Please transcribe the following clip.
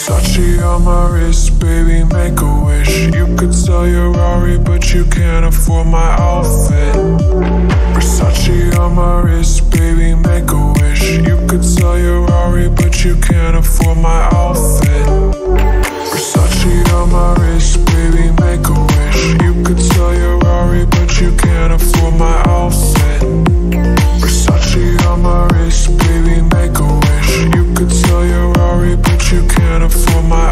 Versace on my wrist, baby, make a wish. You could sell your Rari, but you can't afford my outfit. Versace on my wrist, baby, make a wish. You could sell your Rari, but you can't afford my outfit. Versace on my wrist, baby, make a wish. You could sell your Rari, but you can't afford my outfit. Versace on my wrist, baby, make a wish. You could sell your Rari, but you can't afford my